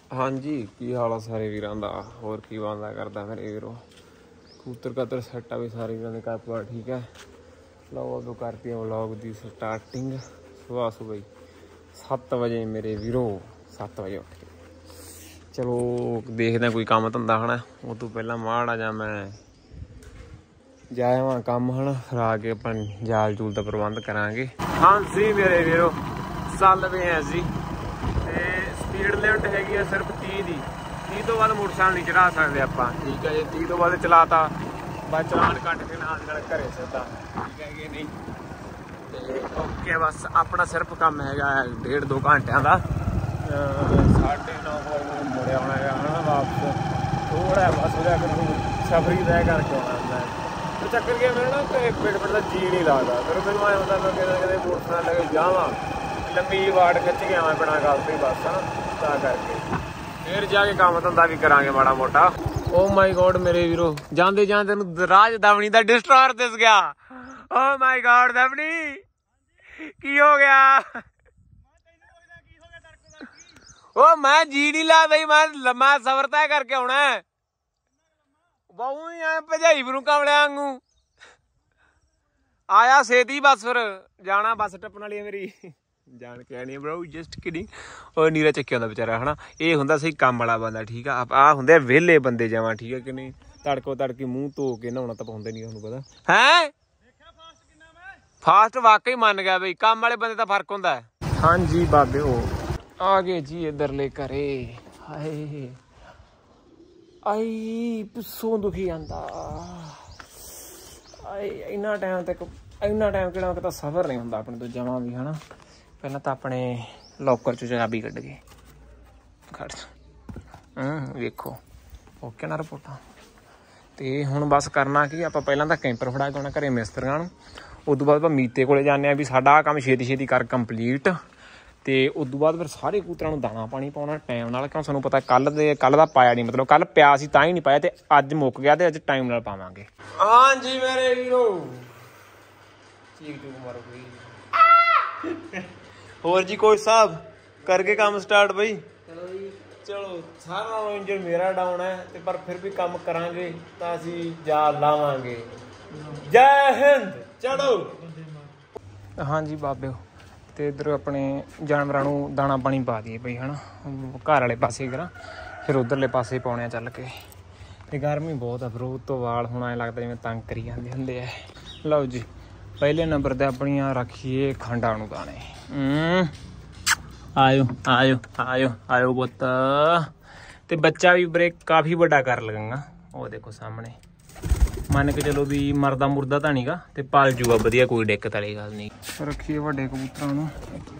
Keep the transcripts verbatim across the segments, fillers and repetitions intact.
हाँ जी की हाल है सारे वीरां दा होर की बनदा करदा मेरे वीरो कबूतर कतर सैट भी सारे वीरां दे घर पर ठीक है। लो अदों करती व्लॉग की स्टार्टिंग सुबह सुबह सत्त बजे मेरे वीरो सत्त बजे उठ के चलो देखते कोई काम धंधा है ना। उस तो पहला माड़ा जा मैं जाए वहाँ काम है ना फिर आके अपन जाल जूल का प्रबंध करांगे। हाँ जी मेरे वीरो चल पे हैं जी स्पीड लिमिट हैगी है सिर्फ तीह की तीह तो बाद मोटरसाइकिल नहीं चढ़ा सकते आप ठीक है जी। तीह तो बाद चलाता बस चलान कट के नाल घरे सीधा ठीक है कि नहीं। तो ओके बस अपना सिर्फ काम है डेढ़ दो घंटे का साढ़े नौ बजे मुड़े आना है वापस थोड़ा बस सफर ही तय करके आना है। तो चक्कर क्या मेरा ना एक मिनट मतलब जी नहीं लगता फिर मैंने आया होता मैं कहते मोटरसाइकिल लगे जावा लंबी वाट खिच के आवां बिना गल तो ही बस है ना ता करके फिर जाके काम धंधा भी करांगे माड़ा मोटा। ओ माय गॉड मेरे वीरो जांदे जांदे नूं राज दवनी दा डिस्ट्रॉयर दिस गया। ओ माय गॉड दवनी की हो गया? ओ मैं जी नहीं ला दई मैं लम्मा सफर तय करके आना है बहु ही आए भजाई फिरूं कमलिया वांगू आया सेती बस फिर जाना बस टप्पन वाली मेरी जान के आनी ब्रो जस्ट किडिंग। और नीरा चक्किया होंदा बेचारा है ना ये हुंदा सही काम वाला बंदा ठीक है। आ हुंदे वेले बंदे जावा ठीक है कि नहीं तड़को तड़की मुंह धो के नहाउणा तां पाउंदे नहीं तुहानूं पता है। फास्ट वाकई मन गया बई काम वाले बंदे दा फर्क हुंदा है। हाँ जी बाबे हो आ गए जी इधरले घरे हाय आई पिछों दुखी आंदा आई इन्ना टाइम तक इन्ना टाइम किहड़ा कि सफर नहीं हुंदा अपने तो जमा भी है ना। पहला तो अपने लॉकर चो चाबी कढ़ के खड़ वेखो ओके ना रिपोर्टा तो हुण बस करना कि आप पहला तो कैंपर फड़ा के आना घरे मिस्त्रियां नूं उदों बाद आप मीते कोले जाने भी साडा काम छेती छेती कर कंप्लीट तो उदों बाद फिर सारे कबूतरां नूं दाना पानी पाउणा टाइम नाल क्यों सानूं पता कल दे कल दा पाया नहीं मतलब कल पिया सी तां ही नहीं पाया तो अज मुक गया तो अज टाइम नाल पावांगे। हाँ जी मेरे वीरो चीक चूक मारो कोई होर जी कोच साहब करके काम स्टार्ट बई चलो सारा इंजन मेरा डाउन है ते पर फिर भी काम करांगे तां असीं जा लावांगे। जय हिंद चलो। हाँ जी बाबे तो इधर अपने जानवरां नूं दाना पानी पा दिए बई है ना घर वाले पासे करा फिर उधरले पासे पाने चल के ते गर्मी बहुत है फिर उस तो वाल हुण ऐ लगदा जिवें तंग करी जांदे हुंदे आ। लो जी पहले नंबर ते अपनियां रखिए खंडा नूं दाने आयो आयो आयो आयो पुत्त ते बच्चा भी ब्रेक काफ़ी बड़ा कर लगांगा वो देखो सामने मन के चलो भी मरदा मुरदा तो नहीं गा ते पाल जूगा वधिया कोई दिक्कत वाली गल नहीं। रखिए वड्डे कबूतरां नूं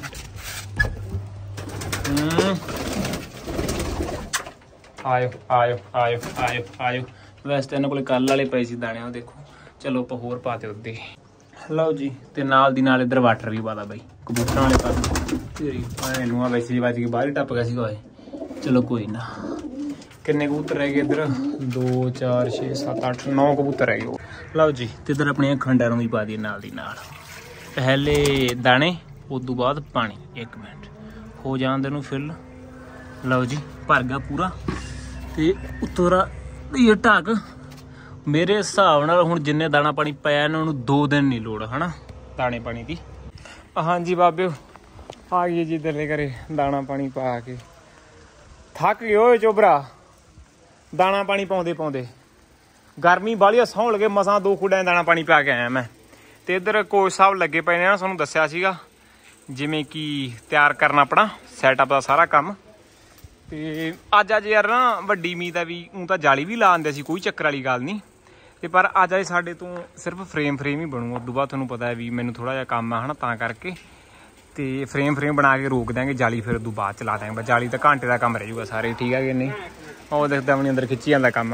आयो आयो आयो आयो आयो वैसे तो इन्हां कोल कल वाले पए सी दाने वो देखो चलो आप होर पाते उदे। लो जी ते नाल दी नाल इधर वाटर भी पाता बई कबूतरां वाले पासे तेरी भैनूं वैसे ही बज के बाहर ही टप गया सीगा चलो कोई ना। किन्ने कबूतर रह गए इधर दो चार छे सत्त अठ नौ कबूतर रह गए। लो जी तो इधर अपने खंडा भी पा दिए नाल दी नाल पहले दाने उदों बाद पानी एक मिनट हो जान देनूं फिल। लो जी भर गया पूरा तो उत्तरा ये ढक मेरे हिसाब नाल हुण जिन्ने दाना पानी पाया इन्होंने दो दिन नहीं लोड़ है ना दाने पानी की। हाँ जी बाबे आ गई जी इधर घरे दाना पानी पा के थक गए हो चोबरा दाना पानी पाउंदे पाउंदे गर्मी बाली सौं लगे मसां दो खुड्डां दाना पानी पा के आया मैं तो इधर कोच साहब लगे पे ने सानूं दस्सिया सीगा जिवें कि तैयार करना अपना सैटअप का सारा काम तो अज अज यार ना वड्डी मीत है भी ऊँ तो जाली भी ला आंदे सी कोई चक्कर वाली गल नहीं ते पर अज अज साडे तो सिर्फ फ्रेम फ्रेम ही बनू उस बाद तुहानूं पता है भी मैनूं थोड़ा जिहा काम है ना तां करके तो फ्रेम फ्रेम बना के रोक देंगे जाली फिर उदों बाद चला देंगे जाली तो घंटे का काम रह जूगा सारे ठीक है कि नहीं। और देखते अपने अंदर खिच्ची जाता काम।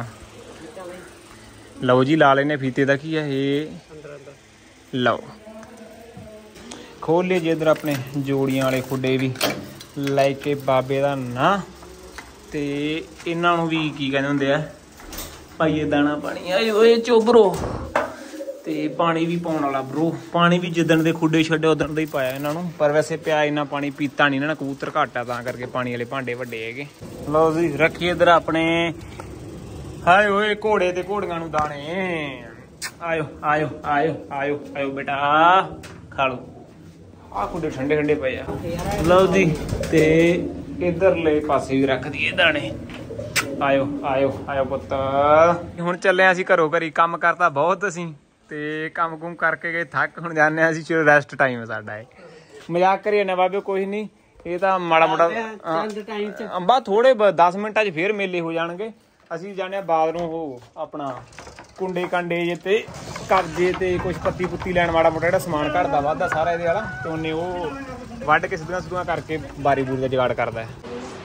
लो जी ला लेने फीते का की है ये लो खोल लिए जी इधर अपने जोड़ियां वाले खुडे भी लैके बाबे का ना तो इन्हों भी की कहते होंगे आ पाइए दाना पानी आए ओए चोबरो ਤੇ ਪਾਣੀ ਵੀ ਪਾਉਣ ਵਾਲਾ ਬ్రో। ਪਾਣੀ ਵੀ ਜਿੱਦਣ ਦੇ ਖੁੱਡੇ ਛੱਡੇ ਉਦਣ ਦਾ ਹੀ ਪਾਇਆ ਇਹਨਾਂ ਨੂੰ, ਪਰ ਵੈਸੇ ਪਿਆ ਇੰਨਾ ਪਾਣੀ ਪੀਤਾ ਨਹੀਂ ਇਹਨਾਂ ਨੇ, ਕਬੂਤਰ ਘੱਟ ਆ ਤਾਂ ਕਰਕੇ ਪਾਣੀ ਵਾਲੇ ਭਾਂਡੇ ਵੱਡੇ ਹੈਗੇ। ਲਓ ਜੀ ਰੱਖੀਏ ਇੱਧਰ ਆਪਣੇ ਹਾਏ ਓਏ ਘੋੜੇ ਤੇ ਘੋੜੀਆਂ ਨੂੰ ਦਾਣੇ। ਆਇਓ ਆਇਓ ਆਇਓ ਆਇਓ ਆਇਓ ਬੇਟਾ ਖਾ ਲਓ। ਆਹ ਖੁੱਡੇ ਠੰਡੇ ਠੰਡੇ ਪਏ ਆ। ਲਓ ਜੀ ਤੇ ਇਧਰਲੇ ਪਾਸੇ ਵੀ ਰੱਖ ਦਈਏ ਦਾਣੇ। ਆਇਓ ਆਇਓ ਆਇਓ ਪੁੱਤ। ਹੁਣ ਚੱਲੇ ਅਸੀਂ ਘਰੋਂ ਘਰੀ, ਕੰਮ ਕਰਤਾ ਬਹੁਤ ਅਸੀਂ ਤੇ ਕੰਮ ਕੁਮ ਕਰਕੇ ਗਏ ਥੱਕ, ਹੁਣ ਜਾਂਦੇ ਹਾਂ ਅਸੀਂ। ਚਲੋ ਰੈਸਟ ਟਾਈਮ ਹੈ ਸਾਡਾ ਇਹ। ਮਜ਼ਾਕ ਕਰੀਏ ਨਾ ਬਾਬੇ, ਕੋਈ ਨਹੀਂ ਇਹ ਤਾਂ ਮਾੜਾ ਮੋਟਾ ਅੰਬਾ ਥੋੜੇ ਦਸ ਮਿੰਟਾਂ 'ਚ ਫੇਰ ਮੇਲੇ ਹੋ ਜਾਣਗੇ। ਅਸੀਂ ਜਾਣੇ ਬਾਥਰੂਮ ਉਹ ਆਪਣਾ ਕੁੰਡੇ ਕਾਂਡੇ ਜੇ ਤੇ ਕਬਜੇ ਤੇ ਕੁਛ ਪੱਤੀ ਪੁੱਤੀ ਲੈਣ, ਮਾੜਾ ਮੋਟਾ ਜਿਹੜਾ ਸਮਾਨ ਘਰ ਦਾ ਵਾਧਾ ਸਾਰਾ ਇਹਦੇ ਵਾਲਾ, ਤੇ ਉਹਨੇ ਉਹ ਵੱਢ ਕੇ ਸਿੱਧੀਆਂ ਸਿੱਧੀਆਂ ਕਰਕੇ ਬਾਰੀ ਬੂਰੀ ਦਾ ਜੁਗਾੜ ਕਰਦਾ ਹੈ।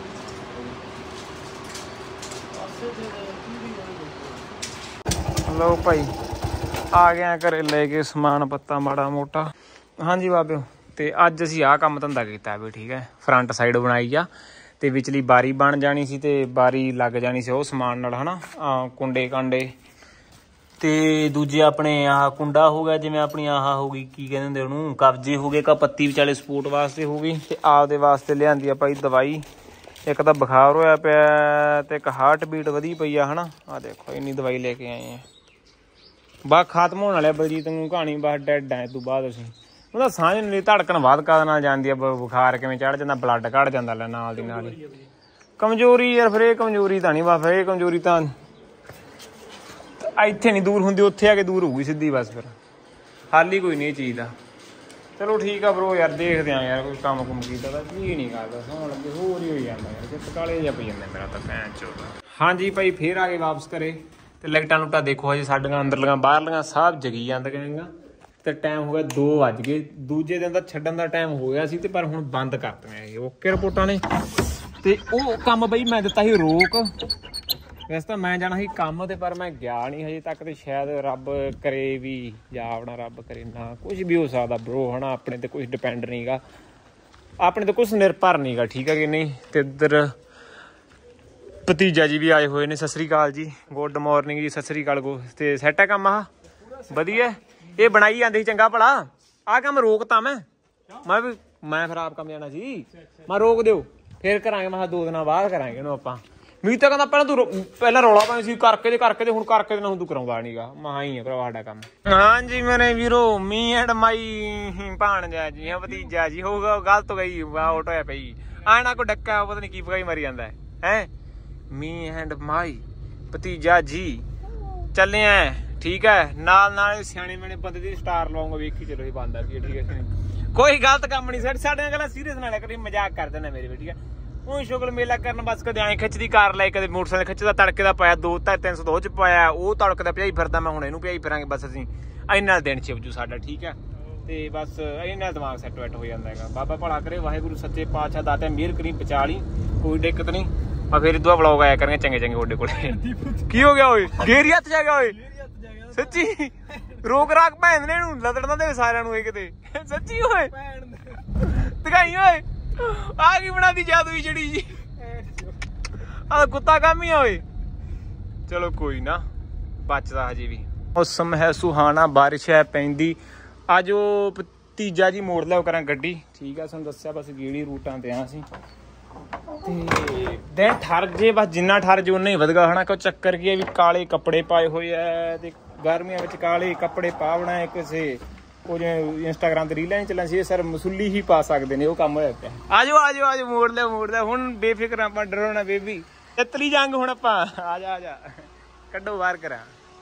ਲਓ ਭਾਈ ਆ ਗਿਆ ਘਰੇ ਲੈ ਕੇ ਸਮਾਨ ਪੱਤਾ ਮਾੜਾ ਮੋਟਾ। ਹਾਂਜੀ ਬਾਬਿਓ, ਤੇ ਅੱਜ ਅਸੀਂ ਆਹ ਕੰਮ ਧੰਦਾ ਕੀਤਾ ਵੀ ਠੀਕ ਹੈ। ਫਰੰਟ ਸਾਈਡ ਬਣਾਈ ਆ ਤੇ ਵਿਚਲੀ ਬਾਰੀ ਬਣ ਜਾਣੀ ਸੀ ਤੇ ਬਾਰੀ ਲੱਗ ਜਾਣੀ ਸੀ ਉਹ ਸਮਾਨ ਨਾਲ ਹਨਾ, ਕੁੰਡੇ ਕਾਂਡੇ ਤੇ ਦੂਜੇ ਆਪਣੇ ਆਹ ਕੁੰਡਾ ਹੋ ਗਿਆ, ਜਿਵੇਂ ਆਪਣੀ ਆਹ ਹੋ ਗਈ ਕੀ ਕਹਿੰਦੇ ਹੁੰਦੇ ਉਹਨੂੰ, ਕਬਜੇ ਹੋ ਗਏ, ਪੱਤੀ ਵਿਚਾਲੇ ਸਪੋਰਟ ਵਾਸਤੇ ਹੋ ਗਈ। ਤੇ ਆਪਦੇ ਵਾਸਤੇ ਲਿਆਂਦੀ ਆ ਭਾਈ ਦਵਾਈ। ਇੱਕ ਤਾਂ ਬੁਖਾਰ ਹੋਇਆ ਪਿਆ ਤੇ ਇੱਕ ਹਾਰਟ ਬੀਟ ਵਧੀ ਪਈ ਆ ਹਨਾ। ਆਹ ਦੇਖੋ ਇੰਨੀ ਦਵਾਈ ਲੈ ਕੇ ਆਏ ਆ। ਬਸ ਖਤਮ ਹੋਣ ਵਾਲਿਆ ਬਲਜੀਤ ਨੂੰ ਕਹਾਣੀ, ਬਸ ਡੈਡ ਆ। ਤੋਂ ਬਾਅਦ ਅਸੀਂ ਉਹਦਾ ਸਾਂਝ ਨਹੀਂ, ਧੜਕਣ ਵੱਧ ਕਾਹਦੇ ਨਾਲ ਜਾਂਦੀ ਆ, ਬੁਖਾਰ ਕਿਵੇਂ ਚੜ੍ਹ ਜਾਂਦਾ, ਬਲੱਡ ਘੱਟ ਜਾਂਦਾ ਲੈ ਨਾਲ ਦੀ ਨਾਲ ਹੀ। ਕਮਜ਼ੋਰੀ ਯਾਰ ਫਿਰ ਇਹ ਕਮਜ਼ੋਰੀ ਤਾਂ ਨਹੀਂ, ਬਸ ਫਿਰ ਇਹ ਕਮਜ਼ੋਰੀ ਤਾਂ ਇੱਥੇ ਨਹੀਂ ਦੂਰ ਹੁੰਦੀ, ਉੱਥੇ ਆ ਕੇ ਦੂਰ ਹੋਊਗੀ ਸਿੱਧੀ। ਬਸ ਫਿਰ ਹੱਲ ਹੀ ਕੋਈ ਨਹੀਂ ਇਹ ਚੀਜ਼ ਦਾ। ਚਲੋ ਠੀਕ ਆ ਬਰੋ ਯਾਰ, ਦੇਖਦੇ ਆ ਯਾਰ ਕੋਈ ਕੰਮ ਕੁਮ ਕੀਤਾ ਤਾਂ ਕੀ ਨਹੀਂ ਕਰਦਾ, ਸੌਣ ਲੱਗੇ ਹੋਰ ਹੀ ਹੋਈ ਜਾਂਦਾ ਯਾਰ, ਚਿੱਤ ਕਾਲੇ ਜਿਹਾ ਪਈ ਜਾਂਦਾ ਮੇਰਾ ਤਾਂ ਭੈਣ ਚੋਦ। ਹਾਂਜੀ ਭਾਈ ਫੇਰ ਆ ਗਏ ਵਾਪਸ ਘਰੇ ਤੇ ਲਾਈਟਾਂ ਲੂਟਾਂ ਦੇਖੋ ਹਜੇ ਸਾਡੀਆਂ ਅੰਦਰਲੀਆਂ ਬਾਹਰਲੀਆਂ ਸਭ ਜਗੀ ਜਾਂਦੀਆਂ ਤੇ ਟਾਈਮ ਹੋ ਗਿਆ ਦੋ ਵੱਜ ਗਏ। ਦੂਜੇ ਦਿਨ ਦਾ ਛੱਡਣ ਦਾ ਟਾਈਮ ਹੋ ਗਿਆ ਸੀ ਤੇ ਪਰ ਹੁਣ ਬੰਦ ਕਰਤੀਆਂ ਇਹ ਓਕੇ ਰਿਪੋਰਟਾਂ ਨੇ। ਤੇ ਉਹ ਕੰਮ ਬਈ ਮੈਂ ਦਿੱਤਾ ਸੀ ਰੋਕ, ਵੈਸੇ ਤਾਂ ਮੈਂ ਜਾਣਾ ਸੀ ਕੰਮ ਤੇ ਪਰ ਮੈਂ ਗਿਆ ਨਹੀਂ ਹਜੇ ਤੱਕ। ਤੇ ਸ਼ਾਇਦ ਰੱਬ ਕਰੇ ਵੀ ਜਾਂ ਆਪਣਾ ਰੱਬ ਕਰੇ ਨਾ, ਕੁਛ ਵੀ ਹੋ ਸਕਦਾ ਬਰੋ ਹਨਾ। ਆਪਣੇ ਤੇ ਕੁਛ ਡਿਪੈਂਡ ਨਹੀਂ ਗਾ, ਆਪਣੇ ਤੇ ਕੁਛ ਨਿਰਭਰ ਨਹੀਂ ਗਾ, ਠੀਕ ਹੈ ਕਿ ਨਹੀਂ। ਤੇ ਇੱਧਰ ਭਤੀਜਾ ਜੀ ਵੀ ਆਏ ਹੋਏ ਨੇ। ਸਤਿ ਸ੍ਰੀ ਅਕਾਲ ਜੀ, ਗੁੱਡ ਮੋਰਨਿੰਗ ਜੀ, ਸਤਿ ਸ੍ਰੀ ਅਕਾਲ। ਗੋ ਤੇ ਸੈੱਟ ਹੈ ਕੰਮ ਆਹ ਵਧੀਆ, ਇਹ ਬਣਾਈ ਜਾਂਦੇ ਸੀ ਚੰਗਾ ਭਲਾ। ਆਹ ਕੰਮ ਰੋਕਤਾ ਮੈਂ ਮੈਂ ਵੀ ਮੈਂ ਫਿਰ ਆਪ ਕੰਮ ਜਾਣਾ ਸੀ, ਮੈਂ ਰੋਕ ਦਿਓ ਫੇਰ ਕਰਾਂਗੇ। ਮੈਂ ਦੋ ਦਿਨਾਂ ਬਾਅਦ ਕਰਾਂਗੇ ਇਹਨੂੰ ਆਪਾਂ। ਮੈਨੂੰ ਤਾਂ ਕਹਿੰਦਾ ਪਹਿਲਾਂ ਤੂੰ ਪਹਿਲਾਂ ਰੌਲਾ ਪਾਈ ਸੀ ਕਰਕੇ ਤੇ ਕਰਕੇ ਤੇ ਹੁਣ ਕਰਕੇ ਤੇ ਨਾ ਹੁਣ ਤੂੰ ਕਰਾਉਂਦਾ ਨੀ ਗਾ। ਮੈਂ ਹੀ ਆ ਭਰਾ ਸਾਡਾ ਕੰਮ। ਹਾਂਜੀ ਮੇਰੇ ਵੀਰੋ, ਮੀ ਐਂਡ ਮਾਈ ਭਾਣਜਾ ਜੀ ਭਤੀਜਾ ਜੀ ਹੋਊਗਾ, ਗਲਤ ਹੋ ਗਈ ਆਊਟ ਹੋਇਆ ਪਈ ਆਣਾ ਕੋ ਡੱਕਾ ਪਤਾ ਨੀ ਕੀ ਪਕਾਈ ਮਾਰੀ ਜਾਂਦਾ ਹੈ ਹੈ ਮੀ ਐਂਡ ਮਾਈ ਭਤੀਜਾ ਜੀ ਚੱਲੇ ਆ ਠੀਕ ਹੈ। ਨਾਲ ਨਾਲ ਸਿਆਣੇ ਮੈਨੇ ਬੰਦੇ ਦੀ ਸਟਾਰ ਲਾਉਂਗਾ, ਵੇਖੀ ਚਲੋ ਇਹ ਬੰਦਾ ਕੀ ਠੀਕ ਹੈ। ਕੋਈ ਗਲਤ ਕੰਮ ਨਹੀਂ, ਸਾਡੀਆਂ ਗੱਲਾਂ ਸੀਰੀਅਸ ਨਾ ਲਿਆ ਕਰੀ, ਮਜ਼ਾਕ ਕਰ ਦੇਣਾ ਮੇਰੇ ਵੀ ਠੀਕ ਹੈ। ਉਹ ਸ਼ੁਗਲ ਮੇਲਾ ਕਰਨ ਬਸ ਕਦੇ ਐਂ ਖਿੱਚਦੀ ਕਾਰ ਲੈ, ਕਦੇ ਮੋਟਰਸਾਈਕਲ ਖਿੱਚਦਾ ਤੜਕੇ ਦਾ ਪਾਇਆ ਦੋ ਤਾਂ ਤਿੰਨ ਸੌ ਦੋ ਚ ਪਾਇਆ, ਉਹ ਤੜਕੇ ਦਾ ਭਜਾਈ ਫਿਰਦਾ ਮੈਂ, ਹੁਣ ਇਹਨੂੰ ਭਜਾਈ ਫਿਰਾਂਗੇ ਬਸ ਅਸੀਂ। ਇੰਨਾ ਦਿਨ ਛਿਪਜੂ ਸਾਡਾ ਠੀਕ ਹੈ। ਤੇ ਬਸ ਇਹਨਾਂ ਦਿਮਾਗ ਸੈੱਟ ਵੈਟ ਹੋ ਜਾਂਦਾ ਹੈਗਾ। ਬਾਬਾ ਭਲਾ ਕਰੇ, ਵਾਹਿਗੁਰੂ ਸੱਚੇ ਪਾਤਸ਼ਾਹ ਦਾਤਾ ਮਿਹਰ ਕਰੀ, ਬਚਾ ਲਈ, ਕੋਈ ਦਿੱਕਤ ਨਹੀਂ। ਆ ਫਿਰ ਦੁਆ ਵਲੋਗ ਆਇਆ ਕਰਾਂਗੇ ਚੰਗੇ ਚੰਗੇ ਤੁਹਾਡੇ ਕੋਲੇ। ਕੀ ਹੋ ਗਿਆ ਓਏ, ਗੇਰੀ ਹੱਥ ਜਾ ਗਿਆ ਓਏ, ਸੱਚੀ ਰੋਕ ਰਾਕ ਭੈਣ ਨੇ ਇਹਨੂੰ ਲਦੜਨਾ ਦੇ ਸਾਰਿਆਂ ਨੂੰ ਇਹ ਕਿਤੇ ਸੱਚੀ ਓਏ ਦਿਖਾਈ ਓਏ। ਆ ਕੀ ਬਣਾਦੀ ਜਾਦੂਈ ਜਿਹੜੀ ਜੀ, ਆ ਕੁੱਤਾ ਕੰਮ ਹੀ ਆ ਓਏ। ਚਲੋ ਕੋਈ ਨਾ, ਬਚਦਾ ਹਜੇ ਵੀ। ਮੌਸਮ ਹੈ ਸੁਹਾਣਾ, ਬਾਰਿਸ਼ ਹੈ ਪੈਂਦੀ। ਅੱਜ ਉਹ ਭਤੀਜਾ ਜੀ ਮੋੜ ਲਿਆ ਕਰਾਂ ਗੱਡੀ ਠੀਕ ਆ, ਤੁਹਾਨੂੰ ਦੱਸਿਆ ਬਸ ਗੇੜੀ ਰੂਟਾਂ ਤੇ ਆ ਅਸੀਂ। ਤੇ ਦਿਨ ਠਰ ਜੇ ਬਸ, ਜਿੰਨਾ ਠਰ ਜੇ ਉਨਾ ਹੀ ਵਧਗਾ ਹਨਾ। ਕਿਉਂ ਚੱਕਰ ਕੀ ਹੈ ਵੀ ਕਾਲੇ ਕੱਪੜੇ ਪਾਏ ਹੋਏ ਆ ਤੇ ਗਰਮੀਆਂ ਵਿੱਚ ਕਾਲੇ ਕੱਪੜੇ ਪਾਵਣਾ ਹੈ ਕਿਸੇ ਉਹ ਜਿਵੇਂ ਇੰਸਟਾਗ੍ਰਾਮ ਤੇ ਰੀਲਾਂ ਨਹੀਂ ਚੱਲਣ ਸੀ, ਸਰ ਮਸੂਲੀ ਹੀ ਪਾ ਸਕਦੇ ਨੇ, ਉਹ ਕੰਮ ਹੋਇਆ ਪਿਆ। ਆਜੋ ਆਜੋ ਆਜੋ ਮੋੜ ਲਿਆ ਮੋੜ ਲਿਆ ਹੁਣ, ਬੇਫਿਕਰ ਆਪਾਂ, ਡਰੋਣਾ ਬੇਬੀ ਤਿੱਤਲੀ ਜੰਗ ਹੁਣ ਆਪਾਂ। ਆ ਜਾ ਆ ਜਾ ਕੱਢੋ ਬਾਹਰ ਕਰਾਂ,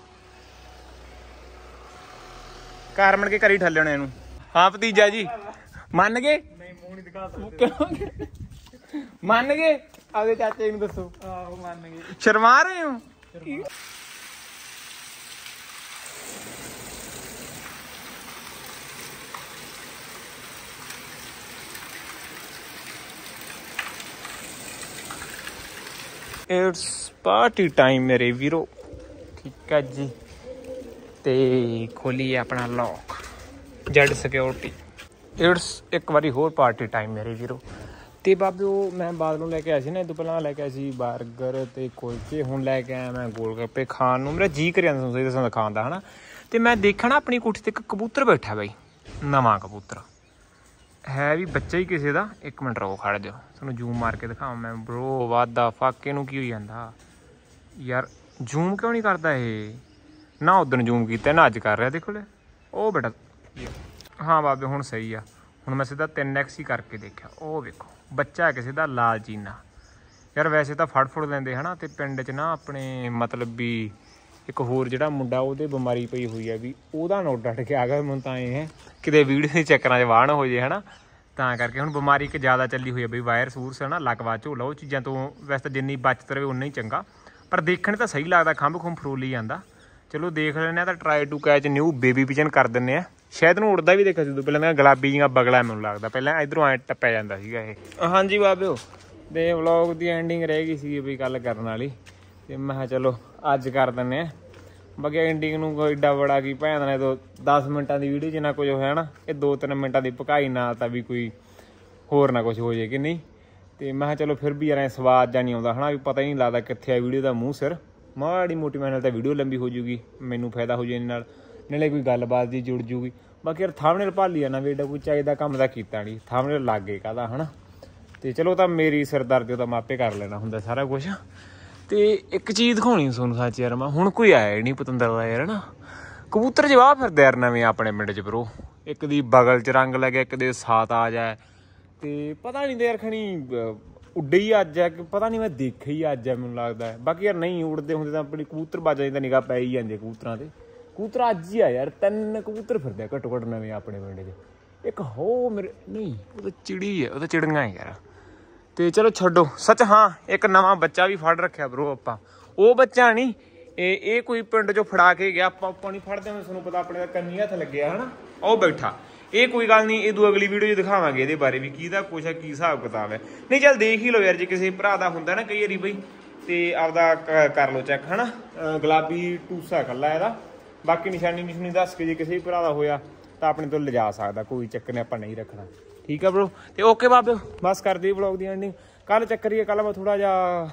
ਘਰ ਮਣ ਕੇ ਘਰੀ ਠੱਲੇ ਹੋਣੇ ਇਹਨੂੰ। ਹਾਂ ਭਤੀਜਾ ਜੀ ਮੰਨ ਗਏ? ਨਹੀਂ ਮੂੰਹ ਨਹੀਂ ਦਿਖਾ ਸਕਦੇ। ਮੰਨ ਗਏ? ਆਪਦੇ ਚਾਚੇ ਨੂੰ ਦੱਸੋ। ਆਹੋ ਮੰਨ ਗਏ। ਸ਼ਰਮਾ ਰਹੇ ਹੋ? ਇਟਸ ਪਾਰਟੀ ਟਾਈਮ ਮੇਰੇ ਵੀਰੋ ਠੀਕ ਹੈ ਜੀ। ਤੇ ਖੋਲੀਏ ਆਪਣਾ ਲੌਕ, ਜੈਡ ਸਿਕਿਉਰਿਟੀ। ਇਟਸ ਇੱਕ ਵਾਰੀ ਹੋਰ ਪਾਰਟੀ ਟਾਈਮ ਮੇਰੇ ਵੀਰੋ। ਤੇ ਬਾਬੇ ਉਹ ਮੈਂ ਬਾਅਦ ਨੂੰ ਲੈ ਕੇ ਆਇਆ ਸੀ ਨਾ, ਇਹ ਤੋਂ ਪਹਿਲਾਂ ਲੈ ਕੇ ਆਇਆ ਸੀ ਬਰਗਰ ਤੇ ਕੁਲਚੇ, ਹੁਣ ਲੈ ਕੇ ਆਇਆ ਮੈਂ ਗੋਲ ਗੱਪੇ ਖਾਣ ਨੂੰ। ਮੇਰਾ ਜੀਅ ਕਰਿਆ ਤੁਹਾਨੂੰ ਸਹੀ ਦੱਸਾਂ ਖਾਣ ਦਾ, ਹੈ ਨਾ। ਤੇ ਮੈਂ ਦੇਖਿਆ ਨਾ ਆਪਣੀ ਕੋਠੀ ਤੇ ਇੱਕ ਕਬੂਤਰ ਬੈਠਾ ਬਾਈ, ਨਵਾਂ ਕਬੂਤਰ ਹੈ ਵੀ ਬੱਚਾ ਹੀ ਕਿਸੇ ਦਾ। ਇੱਕ ਮਿੰਟ ਰੋ ਖੜ ਜਾਓ, ਤੁਹਾਨੂੰ ਜ਼ੂਮ ਮਾਰ ਕੇ ਦਿਖਾਵਾਂ ਮੈਂ। ਬਰੋ ਵਾਦਾ ਫੱਕ ਇਹਨੂੰ ਕੀ ਹੋਈ ਜਾਂਦਾ ਯਾਰ, ਜ਼ੂਮ ਕਿਉਂ ਨਹੀਂ ਕਰਦਾ ਇਹ? ਨਾ ਉਦਣ ਜ਼ੂਮ ਕੀਤਾ ਨਾ ਅੱਜ ਕਰ ਰਿਹਾ, ਦੇਖੋ ਲੈ ਉਹ ਬੇਟਾ। ਹਾਂ ਬਾਬੇ ਹੁਣ ਸਹੀ ਆ। ਹੁਣ ਮੈਂ ਸਿੱਧਾ ਤਿੰਨ ਐਕਸ ਹੀ ਕਰਕੇ ਦੇਖਿਆ, ਉਹ ਵੇਖੋ ਬੱਚਾ ਕਿਸੇ ਦਾ ਲਾਲ ਚੀਨਾ। ਯਾਰ ਵੈਸੇ ਤਾਂ ਫੜ ਫੁੜ ਲੈਂਦੇ ਹੈ ਨਾ, ਤੇ ਪਿੰਡ 'ਚ ਨਾ ਆਪਣੇ ਮਤਲਬ ਵੀ ਇੱਕ ਹੋਰ ਜਿਹੜਾ ਮੁੰਡਾ ਉਹਦੇ ਬਿਮਾਰੀ ਪਈ ਹੋਈ ਹੈ ਵੀ, ਉਹਦਾ ਨੋਟ ਡੱਟ ਕੇ ਆ ਗਿਆ। ਮੈਨੂੰ ਤਾਂ ਇਹ ਹੈ ਕਿਤੇ ਵੀਡੀਓ ਦੇ ਚੱਕਰਾਂ 'ਚ ਵਾਹਣ ਹੋ ਜੇ, ਹੈ ਨਾ, ਤਾਂ ਕਰਕੇ। ਹੁਣ ਬਿਮਾਰੀ ਇੱਕ ਜ਼ਿਆਦਾ ਚੱਲੀ ਹੋਈ ਹੈ ਬਈ, ਵਾਇਰਸ ਵੂਰਸ ਹੈ ਨਾ, ਲਕਵਾ ਝੋਲਾ, ਉਹ ਚੀਜ਼ਾਂ ਤੋਂ ਵੈਸੇ ਤਾਂ ਜਿੰਨੀ ਬਚਤ ਰਹੇ ਉਨਾ ਹੀ ਚੰਗਾ, ਪਰ ਦੇਖਣ ਤਾਂ ਸਹੀ ਲੱਗਦਾ, ਖੰਭ ਖੁੰਭ ਫਰੋਲੀ ਜਾਂਦਾ। ਚਲੋ ਦੇਖ ਲੈਂਦੇ ਹਾਂ, ਤਾਂ try to catch new baby pigeon ਕਰ ਦਿੰਦੇ ਹਾਂ। ਸ਼ਾਇਦ ਨੂੰ ਉੜਦਾ ਵੀ ਦੇਖਿਆ ਸੀ ਪਹਿਲਾਂ ਤਾਂ, ਗੁਲਾਬੀ ਜਿਹੀਆਂ ਬਗਲਾ ਮੈਨੂੰ ਲੱਗਦਾ, ਪਹਿਲਾਂ ਇੱਧਰੋਂ ਐਂ ਟੱਪਿਆ ਜਾਂਦਾ ਸੀਗਾ ਇਹ। ਹਾਂਜੀ ਬਾਬਿਓ, ਤੇ ਵਲੋਗ ਦੀ ਐਂਡਿੰਗ ਰਹਿ ਗਈ ਸੀ ਬਈ ਗੱਲ ਕਰਨ ਵਾਲੀ, ਤੇ ਮੈਂ ਕਿਹਾ ਚਲੋ ਅੱਜ ਕਰ ਦਿੰਦੇ ਹਾਂ। ਬਾਕੀ ਐਂਡਿੰਗ ਨੂੰ ਕੋਈ ਏਡਾ ਬੜਾ ਕੀ ਭੈਣ ਨੇ ਤੋਂ ਦਸ ਮਿੰਟਾਂ ਦੀ ਵੀਡੀਓ 'ਚ ਨਾ ਕੁਝ ਹੋਇਆ ਨਾ, ਇਹ ਦੋ ਤਿੰਨ ਮਿੰਟਾਂ ਦੀ ਭਕਾਈ ਨਾਲ ਤਾਂ ਵੀ ਕੋਈ ਹੋਰ ਨਾ ਕੁਛ ਹੋ ਜਾਏ ਕਿ ਨਹੀਂ। ਤੇ ਮੈਂ ਕਿਹਾ ਚਲੋ ਫਿਰ ਵੀ ਯਾਰ ਐਂ ਸਵਾਦ ਜਾਂ ਨਹੀਂ ਆਉਂਦਾ, ਹੈ ਨਾ, ਵੀ ਪਤਾ ਹੀ ਨਹੀਂ ਲੱਗਦਾ ਕਿੱਥੇ ਆ ਵੀਡੀਓ ਦਾ ਮੂੰਹ ਸਿਰ। ਮਾੜੀ ਮੋਟੀ ਮੇਰੇ ਨਾਲ ਤਾਂ ਵੀਡੀਓ ਲੰਬੀ ਹੋ ਜੂਗੀ, ਮੈਨੂੰ ਫਾਇਦਾ ਹੋ ਜਾਏ ਨਾਲ, ਨਾਲੇ ਕੋਈ ਗੱਲਬਾਤ ਦੀ ਜੁੜ ਜੂਗੀ। ਬਾਕੀ ਯਾਰ ਥੰਬਨੇਲ ਭਾਲੀ ਆ ਨਾ ਵੀ ਏਡਾ ਕੋਈ ਚਾਹੀਦਾ ਕੰਮ ਦਾ ਕੀਤਾ ਨਹੀਂ, ਥੰਬਨੇਲ ਲੱਗ ਗਏ ਕਾਹਦਾ, ਹੈ ਨਾ। ਤੇ ਚਲੋ ਤਾਂ ਮੇਰੀ ਸਿਰਦਰਦੀ ਤਾਂ ਮਾਪੇ ਕਰ ਲੈਣਾ ਹੁੰਦਾ ਸਾਰਾ ਕੁਛ। ਤੇ ਇੱਕ ਚੀਜ਼ ਦਿਖਾਉਣੀ ਤੁਹਾਨੂੰ ਸੱਚ ਯਾਰ, ਮੈਂ ਹੁਣ ਕੋਈ ਆਇਆ ਨਹੀਂ ਪਤੰਦਰ ਦਾ ਯਾਰ, ਹੈ ਨਾ। ਕਬੂਤਰ ਜਵਾਹ ਫਿਰਦੇ ਯਾਰ ਨਵੇਂ ਆਪਣੇ ਪਿੰਡ 'ਚ ਬਰੋ, ਇੱਕ ਦੀ ਬਗਲ 'ਚ ਰੰਗ ਲੱਗਿਆ, ਇੱਕ ਦੇ ਸਾਤ ਆ ਜਾਏ, ਤੇ ਪਤਾ ਨਹੀਂ ਯਾਰ ਖਣੀ ਉੱਡੇ ਹੀ ਅੱਜ ਹੈ ਕਿ ਪਤਾ ਨਹੀਂ, ਮੈਂ ਦੇਖਿਆ ਹੀ ਅੱਜ ਹੈ ਮੈਨੂੰ ਲੱਗਦਾ। ਬਾਕੀ ਯਾਰ ਨਹੀਂ ਉੜਦੇ ਹੁੰਦੇ ਤਾਂ ਆਪਣੀ ਕਬੂਤਰ ਬਾਜਾਂ ਤਾਂ ਨਿਗਾਹ ਪੈ ਹੀ ਜਾਂਦੀ ਕਬੂਤਰਾਂ ਤੇ। ਕਬੂਤਰ ਅੱਜ ਹੀ ਆ ਯਾਰ, ਤਿੰਨ ਕਬੂਤਰ ਫਿਰਦੇ ਆ ਘੱਟੋ ਘੱਟ ਨਵੇਂ ਆਪਣੇ ਪਿੰਡ 'ਚ। ਇੱਕ ਹੋ ਮੇਰੇ ਨਹੀਂ, ਉਹ ਤਾਂ ਚਿੜੀ ਹੈ, ਉਹ ਤਾਂ ਚਿੜੀਆਂ ਯਾਰ। ਤੇ ਚਲੋ ਛੱਡੋ ਸੱਚ, ਹਾਂ ਇੱਕ ਨਵਾਂ ਬੱਚਾ ਵੀ ਫੜ ਰੱਖਿਆ ਬਰੋ ਆਪਾਂ। ਉਹ ਬੱਚਾ ਨਹੀਂ, ਇਹ ਇਹ ਕੋਈ ਪਿੰਡ 'ਚੋਂ ਫੜਾ ਕੇ ਗਿਆ, ਆਪਾਂ ਆਪਾਂ ਨਹੀਂ ਫੜਦੇ ਹੁੰਦੇ, ਤੁਹਾਨੂੰ ਪਤਾ ਆਪਣੇ ਦਾ ਕੰਨੀ ਹੱਥ ਲੱਗਿਆ, ਹੈ ਨਾ, ਉਹ ਬੈਠਾ। ਇਹ ਕੋਈ ਗੱਲ ਨਹੀਂ, ਇਹ ਦੂ ਅਗਲੀ ਵੀਡੀਓ 'ਚ ਦਿਖਾਵਾਂਗੇ ਇਹਦੇ ਬਾਰੇ ਵੀ ਕਿਹਦਾ ਕੁਛ ਹੈ, ਕੀ ਹਿਸਾਬ ਕਿਤਾਬ ਹੈ। ਨਹੀਂ ਚੱਲ ਦੇਖ ਹੀ ਲਓ ਯਾਰ, ਜੇ ਕਿਸੇ ਭਰਾ ਦਾ ਹੁੰਦਾ ਨਾ ਕਈ ਵਾਰੀ ਬਈ, ਤੇ ਆਪਦਾ ਕਰ ਲਓ ਚੈੱਕ, ਹੈ ਨਾ। ਗੁਲਾਬੀ ਟੂਸਾ ਇਕੱਲਾ ਇਹਦਾ, ਬਾਕੀ ਨਿਸ਼ਾਨੀ ਨਿਸ਼ਾਨੀ ਦੱਸ ਕੇ ਜੇ ਕਿਸੇ ਭਰਾ ਦਾ ਹੋਇਆ ਤਾਂ ਆਪਣੇ ਤੋਂ ਲਿਜਾ ਸਕਦਾ, ਕੋਈ ਚੱਕਰ ਨਹੀਂ, ਆਪਾਂ ਨਹੀਂ ਰੱਖਣਾ, ਠੀਕ ਆ ਬਰੋ। ਤੇ ਓਕੇ ਬਾਬੇ, ਬਸ ਕਰਦੇ ਵਲੌਗ ਦੀ ਐਂਡਿੰਗ। ਕੱਲ ਚੱਕਰੀਏ, ਕੱਲ ਮੈਂ ਥੋੜਾ ਜਿਹਾ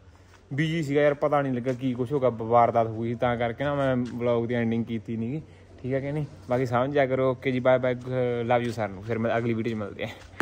ਬਿਜੀ ਸੀਗਾ ਯਾਰ, ਪਤਾ ਨਹੀਂ ਲੱਗਾ ਕੀ ਕੁਛ ਹੋਗਾ, ਵਾਰਦਾਤ ਹੋਈ, ਤਾਂ ਕਰਕੇ ਨਾ ਮੈਂ ਵਲੌਗ ਦੀ ਐਂਡਿੰਗ ਕੀਤੀ ਨਹੀਂ ਗੀ, ਠੀਕ ਹੈ ਕਿ ਨਹੀਂ। ਬਾਕੀ ਸਮਝ ਜਾ ਕਰੋ। ਓਕੇ ਜੀ, ਬਾਏ ਬਾਏ, ਲਵ ਯੂ ਸਾਰਿਆਂ ਨੂੰ। ਫਿਰ ਮੈਂ ਅਗਲੀ ਵੀਡੀਓ 'ਚ ਮਿਲਦੇ ਹਾਂ।